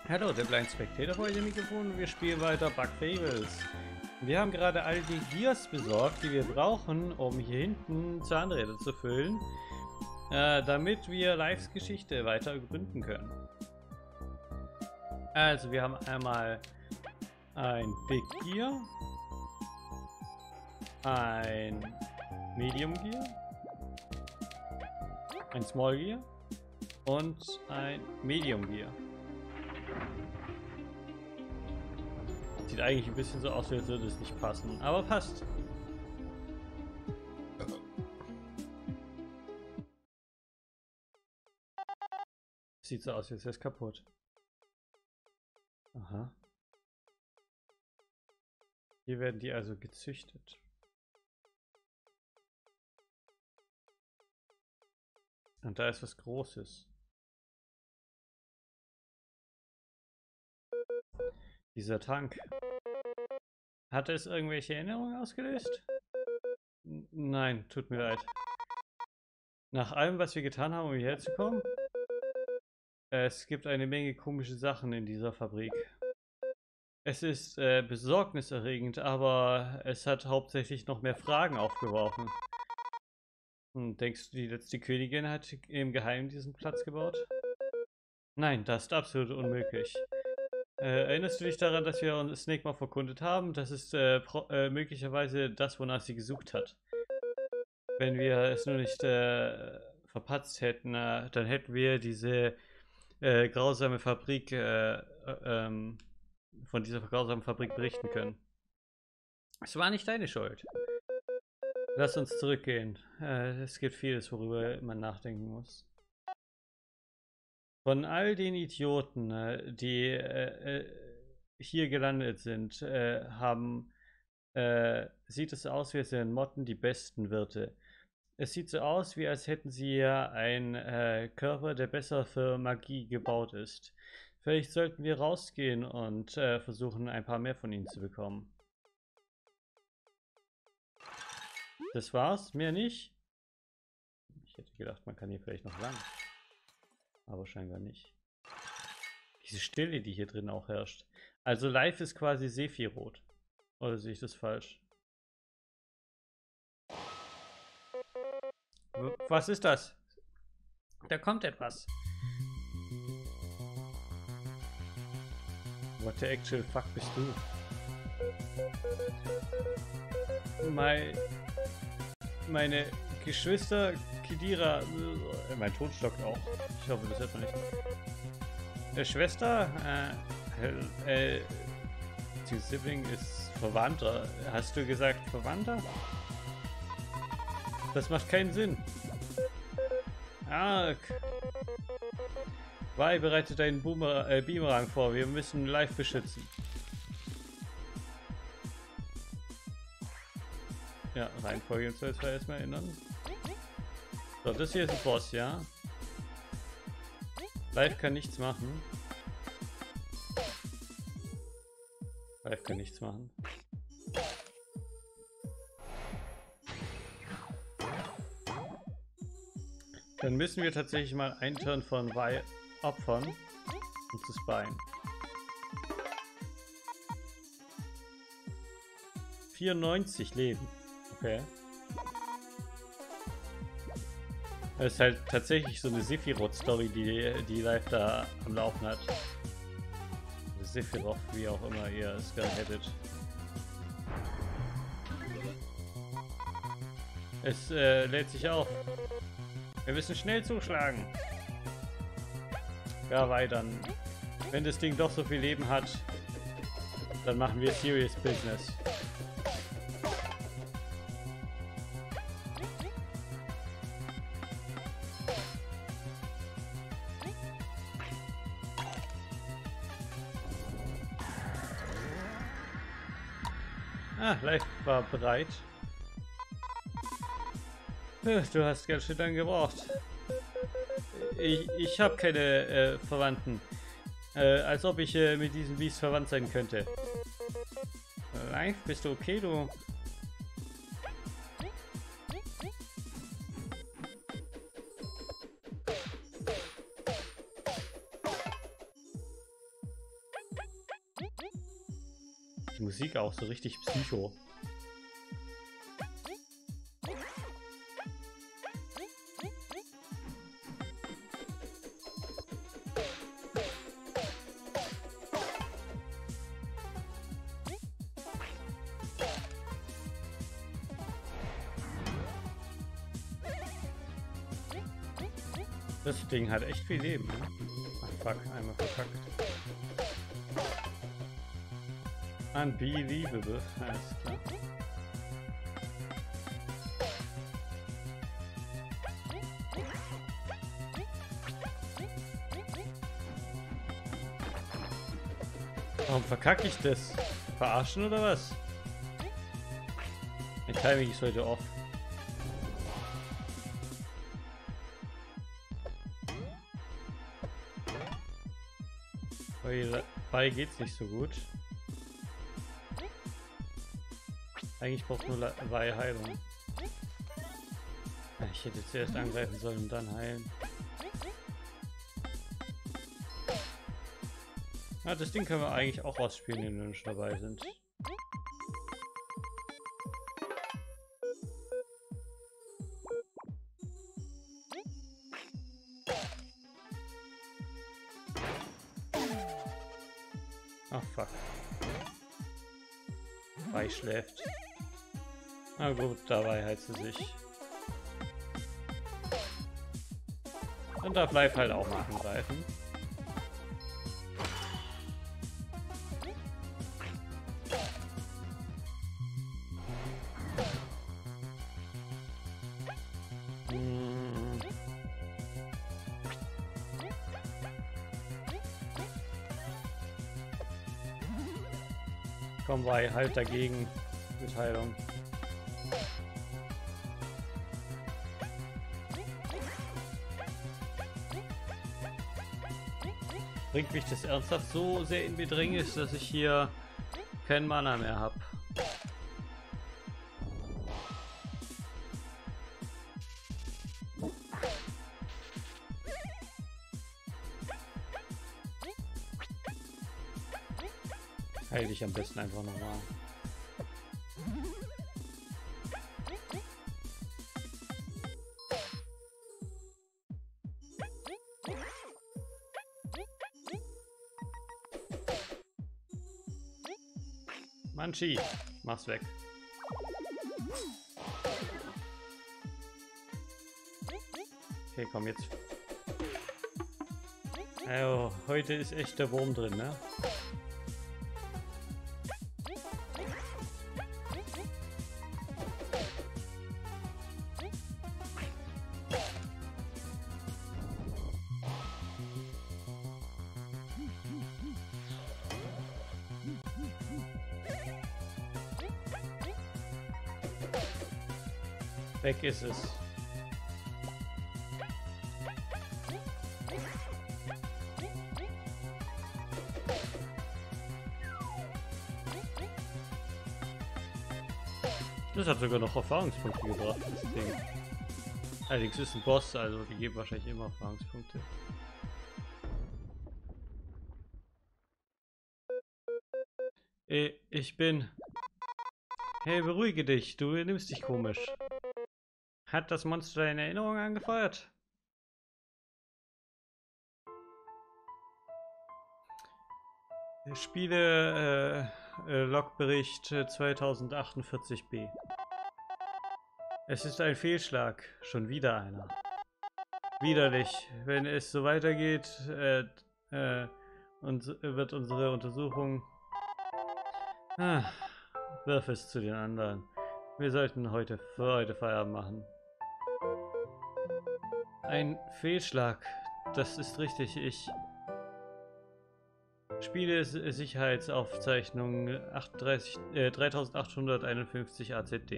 Hallo, der Blind Spectator vor dem Mikrofon und wir spielen weiter Bug Fables. Wir haben gerade all die Gears besorgt, die wir brauchen, um hier hinten Zahnräder zu füllen, damit wir Lives Geschichte weiter gründen können. Also wir haben einmal ein Big Gear, ein Medium Gear, ein Small Gear und ein Medium Gear. Sieht eigentlich ein bisschen so aus, als würde es nicht passen, aber passt. Sieht so aus, als wäre es kaputt. Aha. Hier werden die also gezüchtet. Und da ist was Großes. Dieser Tank. Hat es irgendwelche Erinnerungen ausgelöst? Nein, tut mir leid. Nach allem, was wir getan haben, um hierher zu kommen? Es gibt eine Menge komische Sachen in dieser Fabrik. Es ist besorgniserregend, aber es hat hauptsächlich noch mehr Fragen aufgeworfen. Denkst du, die letzte Königin hat im Geheimen diesen Platz gebaut? Nein, das ist absolut unmöglich. Erinnerst du dich daran, dass wir uns Snake mal verkundet haben? Das ist möglicherweise das, wonach sie gesucht hat. Wenn wir es nur nicht verpatzt hätten, dann hätten wir diese grausame Fabrik, von dieser grausamen Fabrik berichten können. Es war nicht deine Schuld. Lass uns zurückgehen. Es gibt vieles, worüber man nachdenken muss. Von all den Idioten, die hier gelandet sind, sieht es aus, wie wären Motten die besten Wirte. Es sieht so aus, wie als hätten sie ja einen Körper, der besser für Magie gebaut ist. Vielleicht sollten wir rausgehen und versuchen, ein paar mehr von ihnen zu bekommen. Das war's? Mehr nicht? Ich hätte gedacht, man kann hier vielleicht noch lang. Aber scheinbar nicht. Diese Stille, die hier drin auch herrscht. Also Live ist quasi Sephiroth. Oder sehe ich das falsch? Was ist das? Da kommt etwas. What the actual fuck bist du? Meine Geschwister Kidira. Mein Ton stockt auch. Ich hoffe, das hört man nicht. Schwester? Die Sibling ist Verwandter. Hast du gesagt Verwandter? Das macht keinen Sinn. Arg. Vi, bereite deinen Beamerang vor. Wir müssen Live beschützen. Ja, Reihenfolge soll es erstmal ändern. So, das hier ist ein Boss, ja? Live kann nichts machen. Live kann nichts machen. Dann müssen wir tatsächlich mal einen Turn von Vi opfern, um zu spyen. 94 Leben. Okay. Das ist halt tatsächlich so eine Sephiroth-Story, die Live da am Laufen hat. Sephiroth, wie auch immer ihr es gerne hättet. Es lädt sich auf. Wir müssen schnell zuschlagen. Ja, weiter. Wenn das Ding doch so viel Leben hat, dann machen wir Serious Business. Ah, Live war bereit. Du hast ganz schön lange gebraucht. Ich habe keine Verwandten. Als ob ich mit diesem Biest verwandt sein könnte. Live, bist du okay, du? Die Musik auch so richtig Psycho. Das Ding hat echt viel Leben, ne? Ach fuck, einmal verkackt. Unbelievable, alles klar. Warum verkacke ich das? Verarschen oder was? Mein Timing ist heute off. Bei geht's nicht so gut. Eigentlich braucht nur Heilung. Ich hätte zuerst angreifen sollen und dann heilen. Ah, das Ding können wir eigentlich auch ausspielen, wenn wir schon dabei sind. Ach fuck. Bei schläft. Na gut, dabei heilt sie sich. Dann darf Live halt auch mal angreifen. Komm, bei halt dagegen mit Heilung. Bringt mich das ernsthaft so sehr in Bedrängnis, dass ich hier kein Mana mehr habe. Heil dich am besten einfach nochmal. Manchi, mach's weg. Okay, komm jetzt. Also, heute ist echt der Wurm drin, ne? Weg ist es. Das hat sogar noch Erfahrungspunkte gebracht, das Ding. Allerdings ist ein Boss, also die geben wahrscheinlich immer Erfahrungspunkte. Ich bin... Hey, beruhige dich, du nimmst dich komisch. Hat das Monster deine Erinnerung angefeuert? Spiele Logbericht 2048b. Es ist ein Fehlschlag. Schon wieder einer. Widerlich. Wenn es so weitergeht, wird unsere Untersuchung... wirf es zu den anderen. Wir sollten für heute Feierabend machen. Ein Fehlschlag. Das ist richtig. Ich spiele Sicherheitsaufzeichnung 3851 AZD.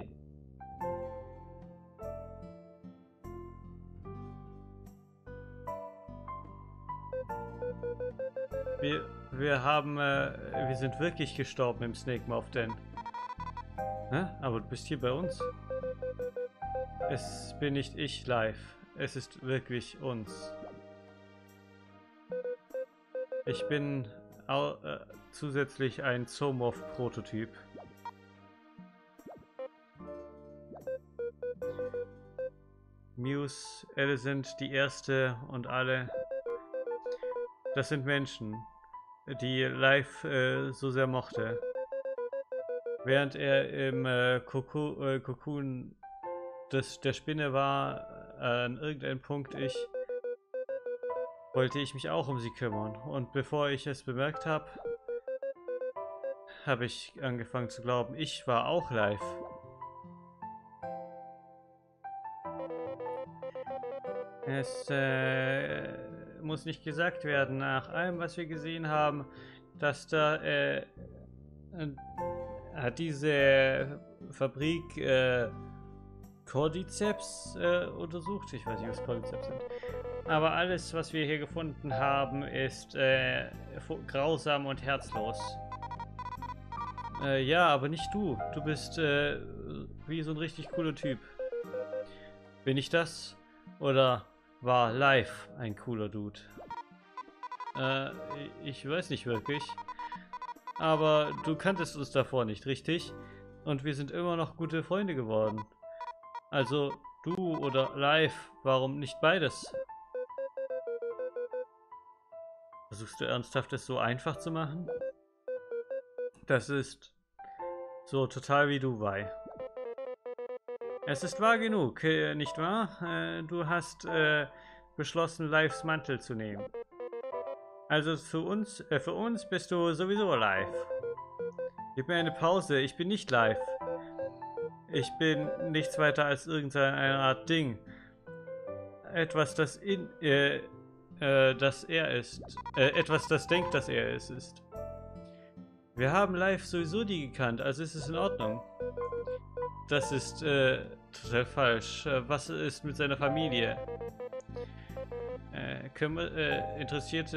Wir sind wirklich gestorben im Snake Mountain. Hä? Aber du bist hier bei uns. Es bin nicht ich live. Es ist wirklich uns. Ich bin zusätzlich ein Zoomorph-Prototyp. Muse, Alicent, die Erste und alle. Das sind Menschen, die Life so sehr mochte. Während er im Cocoon der Spinne war, an irgendeinem Punkt wollte ich mich auch um sie kümmern. Und bevor ich es bemerkt habe, habe ich angefangen zu glauben, ich war auch Life. Es muss nicht gesagt werden, nach allem, was wir gesehen haben, dass da hat diese Fabrik Cordyceps untersucht. Ich weiß nicht, was Cordyceps sind. Aber alles, was wir hier gefunden haben, ist grausam und herzlos. Ja, aber nicht du. Du bist wie so ein richtig cooler Typ. Bin ich das? Oder war Life ein cooler Dude? Ich weiß nicht wirklich. Aber du kanntest uns davor nicht, richtig? Und wir sind immer noch gute Freunde geworden. Also du oder Life, warum nicht beides? Versuchst du ernsthaft, es so einfach zu machen? Das ist so total wie du, Wei. Es ist wahr genug, nicht wahr? Du hast beschlossen, Lives Mantel zu nehmen. Also für uns bist du sowieso live. Gib mir eine Pause, ich bin nicht live. Ich bin nichts weiter als irgendeine Art Ding. Etwas, das das er ist. Etwas, das denkt, dass er es ist. Wir haben live sowieso die gekannt, also ist es in Ordnung. Das ist total falsch. Was ist mit seiner Familie? Interessierst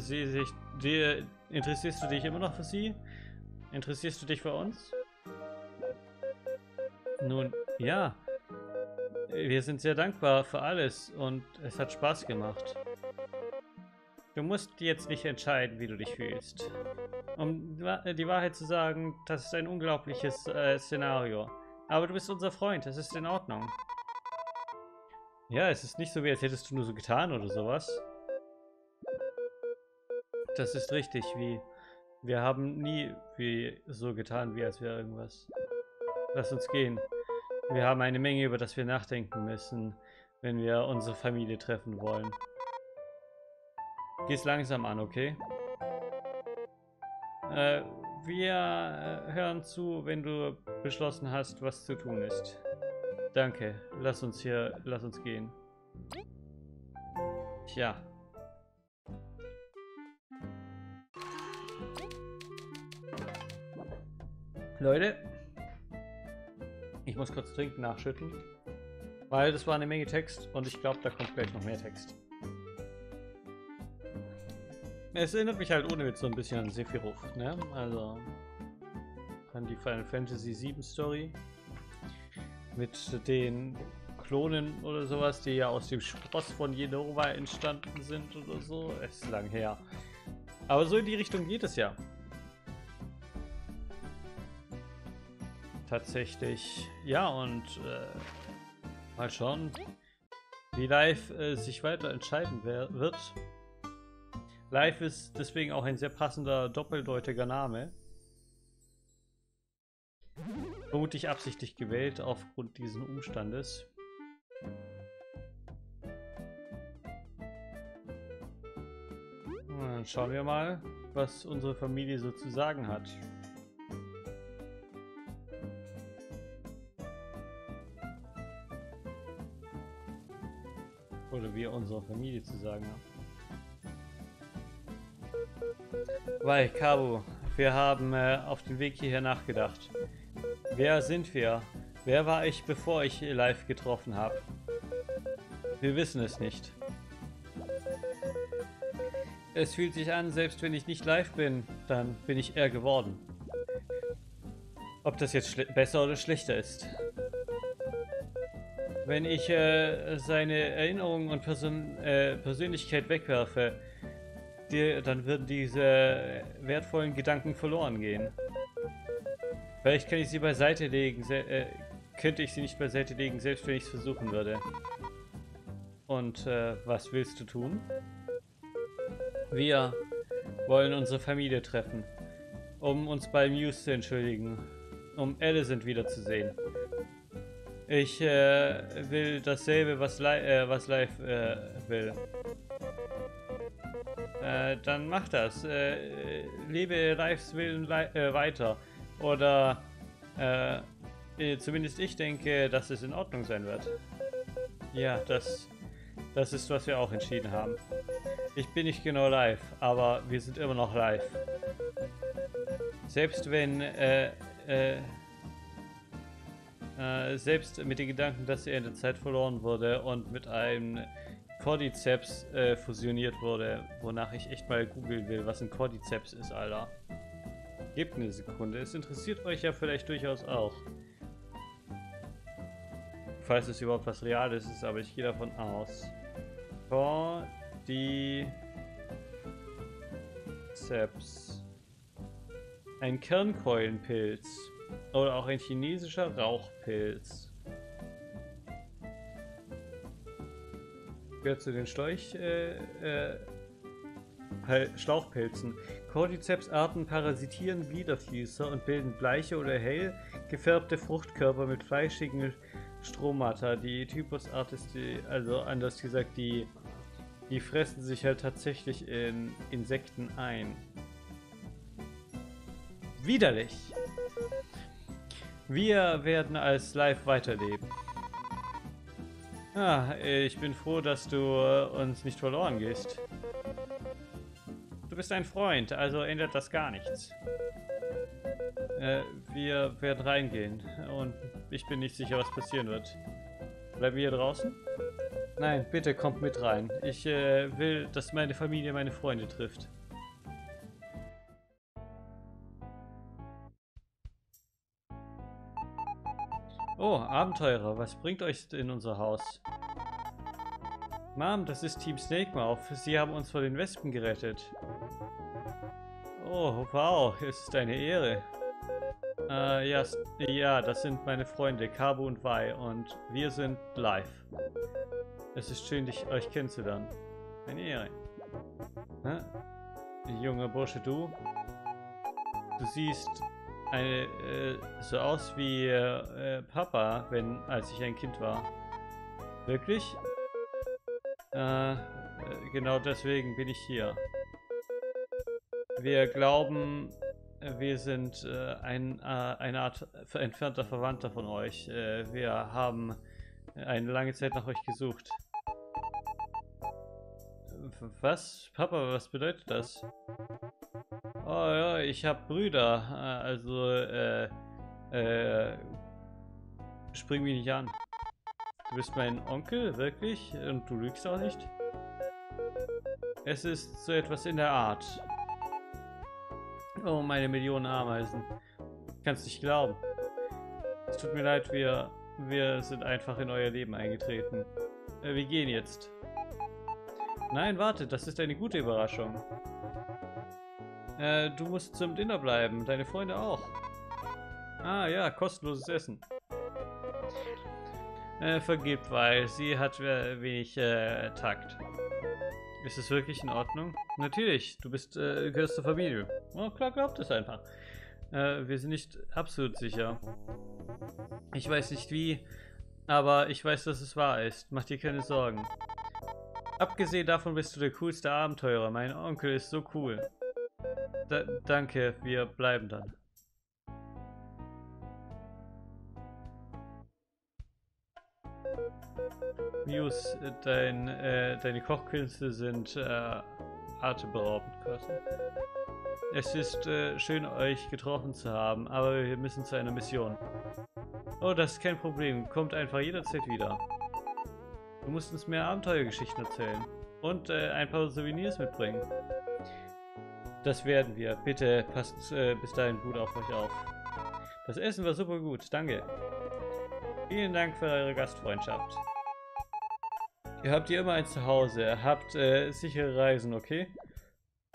du dich immer noch für sie? Interessierst du dich für uns? Nun, ja. Wir sind sehr dankbar für alles und es hat Spaß gemacht. Du musst jetzt nicht entscheiden, wie du dich fühlst. Um die Wahrheit zu sagen, das ist ein unglaubliches Szenario. Aber du bist unser Freund, es ist in Ordnung. Ja, es ist nicht so, wie als hättest du nur so getan oder sowas. Das ist richtig, wir haben nie so getan, wie als wäre irgendwas. Lass uns gehen. Wir haben eine Menge, über das wir nachdenken müssen, wenn wir unsere Familie treffen wollen. Geh's langsam an, okay? Wir hören zu, wenn du beschlossen hast, was zu tun ist. Danke. Lass uns gehen. Tja. Leute, ich muss kurz trinken, nachschütten, weil das war eine Menge Text und ich glaube, da kommt gleich noch mehr Text. Es erinnert mich halt ohne Witz so ein bisschen an Sephiroth, ne? Also an die Final Fantasy VII Story mit den Klonen oder sowas, die ja aus dem Spross von Jenova entstanden sind oder so. Es ist lang her. Aber so in die Richtung geht es ja. Tatsächlich. Ja, und mal schauen, wie Life sich weiter entscheiden wird. Life ist deswegen auch ein sehr passender, doppeldeutiger Name. Vermutlich absichtlich gewählt aufgrund dieses Umstandes. Dann schauen wir mal, was unsere Familie so zu sagen hat. Oder wir unserer Familie zu sagen haben. Weil, Kabu, wir haben auf dem Weg hierher nachgedacht. Wer sind wir? Wer war ich, bevor ich Live getroffen habe? Wir wissen es nicht. Es fühlt sich an, selbst wenn ich nicht live bin, dann bin ich er geworden. Ob das jetzt besser oder schlechter ist. Wenn ich seine Erinnerungen und Persönlichkeit wegwerfe, dann würden diese wertvollen Gedanken verloren gehen. Vielleicht kann ich sie beiseite legen, könnte ich sie nicht beiseite legen, selbst wenn ich es versuchen würde. Und was willst du tun? Wir wollen unsere Familie treffen, um uns bei Muse zu entschuldigen, um Alicent wiederzusehen. Ich will dasselbe, was Live will. Dann mach das. Lebe Lives Willen weiter. Oder zumindest ich denke, dass es in Ordnung sein wird. Ja, das ist, was wir auch entschieden haben. Ich bin nicht genau live, aber wir sind immer noch live. Selbst wenn, selbst mit den Gedanken, dass er in der Zeit verloren wurde und mit einem Cordyceps fusioniert wurde, wonach ich echt mal googeln will, was ein Cordyceps ist, Alter. Gebt eine Sekunde, es interessiert euch ja vielleicht durchaus auch. Falls es überhaupt was Reales ist, aber ich gehe davon aus. Cordyceps. Ein Kernkeulenpilz. Oder auch ein chinesischer Rauchpilz. Gehört zu den Schlauchpilzen. Cordyceps-Arten parasitieren Gliederfüßer und bilden bleiche oder hell gefärbte Fruchtkörper mit fleischigen Stromata. Die Typusart ist also anders gesagt, die fressen sich halt tatsächlich in Insekten ein. Widerlich! Wir werden als Live weiterleben. Ich bin froh, dass du uns nicht verloren gehst. Du bist ein Freund, also ändert das gar nichts. Wir werden reingehen und ich bin nicht sicher, was passieren wird. Bleiben wir hier draußen? Nein, bitte kommt mit rein. Ich will, dass meine Familie meine Freunde trifft. Oh, Abenteurer, was bringt euch in unser Haus? Mom, das ist Team Snakemouth. Sie haben uns vor den Wespen gerettet. Oh, wow, es ist eine Ehre. Ja, das sind meine Freunde, Kabu und Wei, und wir sind live. Es ist schön, euch kennenzulernen. Eine Ehre. Junger Bursche, du siehst so aus wie Papa, als ich ein Kind war. Wirklich? Genau deswegen bin ich hier. Wir glauben, wir sind eine Art entfernter Verwandter von euch. Wir haben eine lange Zeit nach euch gesucht. Was? Papa, was bedeutet das? Oh ja, ich habe Brüder. Spring mich nicht an. Du bist mein Onkel, wirklich? Und du lügst auch nicht? Es ist so etwas in der Art. Oh, meine Millionen Ameisen. Kannst nicht glauben. Es tut mir leid, wir sind einfach in euer Leben eingetreten. Wir gehen jetzt. Nein, warte, das ist eine gute Überraschung. Du musst zum Dinner bleiben, deine Freunde auch. Ah ja, kostenloses Essen. Vergebt, weil sie hat wenig Takt. Ist es wirklich in Ordnung? Natürlich, du gehörst zur Familie. Oh, klar, glaubt es einfach. Wir sind nicht absolut sicher. Ich weiß nicht wie, aber ich weiß, dass es wahr ist. Mach dir keine Sorgen. Abgesehen davon bist du der coolste Abenteurer. Mein Onkel ist so cool. Danke, wir bleiben dann. Muse, deine Kochkünste sind atemberaubend. Es ist schön, euch getroffen zu haben, aber wir müssen zu einer Mission. Oh, das ist kein Problem. Kommt einfach jederzeit wieder. Du musst uns mehr Abenteuergeschichten erzählen. Und ein paar Souvenirs mitbringen. Das werden wir. Bitte passt bis dahin gut auf euch auf. Das Essen war super gut. Danke. Vielen Dank für eure Gastfreundschaft. Ihr habt hier immer ein Zuhause. Habt sichere Reisen, okay?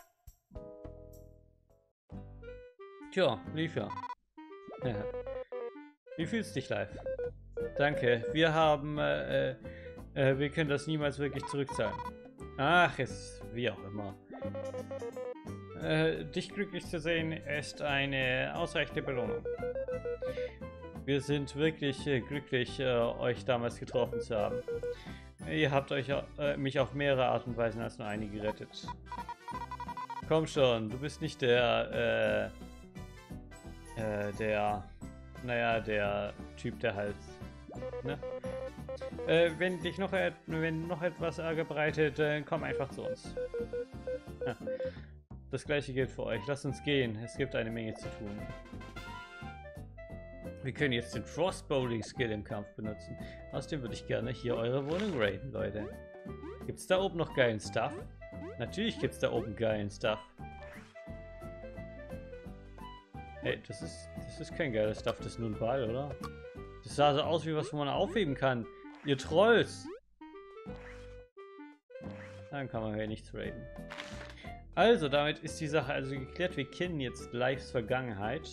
Tja, lief ja. Ja. Wie fühlst du dich live? Danke, wir können das niemals wirklich zurückzahlen. Ach, ist wie auch immer. Dich glücklich zu sehen ist eine ausreichende Belohnung. Wir sind wirklich glücklich, euch damals getroffen zu haben. Ihr habt euch mich auf mehrere Arten und Weisen als nur eine gerettet. Komm schon, du bist nicht der Typ, der halt, ne? Wenn noch etwas Ärger bereitet, komm einfach zu uns. Ja. Das gleiche gilt für euch. Lasst uns gehen. Es gibt eine Menge zu tun. Wir können jetzt den Frostbowling-Skill im Kampf benutzen. Außerdem würde ich gerne hier eure Wohnung raiden, Leute. Gibt's da oben noch geilen Stuff? Natürlich gibt's da oben geilen Stuff. Hey, das ist kein geiler Stuff, das ist nur ein Ball, oder? Das sah so aus wie was, wo man aufheben kann. Ihr Trolls! Dann kann man hier nichts raiden. Also, damit ist die Sache also geklärt. Wir kennen jetzt Lives Vergangenheit.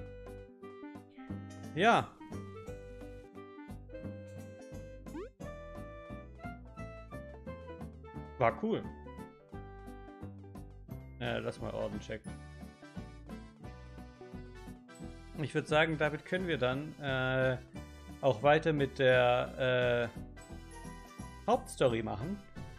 Ja. War cool. Lass mal Orden checken. Ich würde sagen, damit können wir dann auch weiter mit der Hauptstory machen.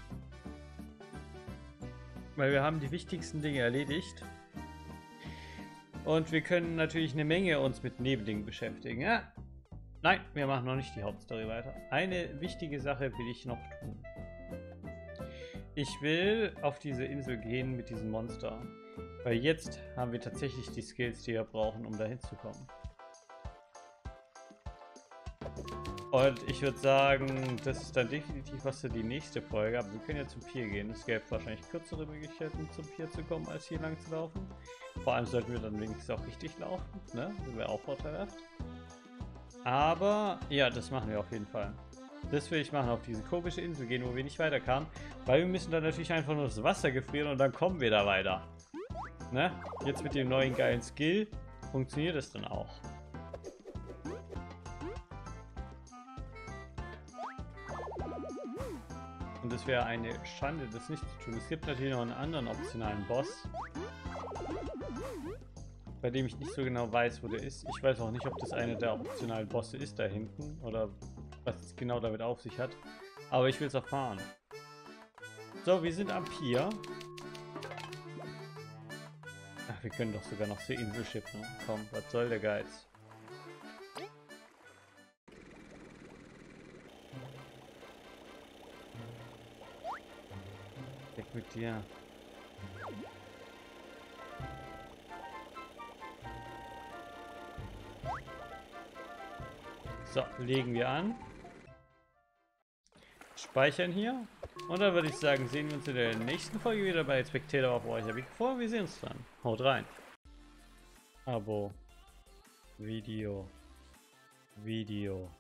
Weil wir haben die wichtigsten Dinge erledigt. Und wir können natürlich eine Menge uns mit Nebendingen beschäftigen. Ja. Nein, wir machen noch nicht die Hauptstory weiter. Eine wichtige Sache will ich noch tun. Ich will auf diese Insel gehen mit diesem Monster. Weil jetzt haben wir tatsächlich die Skills, die wir brauchen, um dahin zu kommen. Und ich würde sagen, das ist dann definitiv was für die nächste Folge. Aber wir können ja zum Pier gehen. Es gäbe wahrscheinlich kürzere Möglichkeiten, zum Pier zu kommen, als hier lang zu laufen. Vor allem sollten wir dann wenigstens auch richtig laufen. Ne? Das wäre auch vorteilhaft. Aber ja, das machen wir auf jeden Fall. Das will ich machen, auf diese komische Insel gehen, wo wir nicht weiterkamen. Weil wir müssen dann natürlich einfach nur das Wasser gefrieren und dann kommen wir da weiter. Ne? Jetzt mit dem neuen geilen Skill funktioniert es dann auch. Und es wäre eine Schande, das nicht zu tun. Es gibt natürlich noch einen anderen optionalen Boss, bei dem ich nicht so genau weiß, wo der ist. Ich weiß auch nicht, ob das einer der optionalen Bosse ist da hinten oder was es genau damit auf sich hat. Aber ich will es erfahren. So, wir sind am Pier. Ach, wir können doch sogar noch zur Insel schiffen. Komm, was soll der Geiz? Weg mit dir. So, legen wir an. Speichern hier. Und dann würde ich sagen, sehen wir uns in der nächsten Folge wieder bei Spectator of War. Wir sehen uns dann. Haut rein. Abo. Video.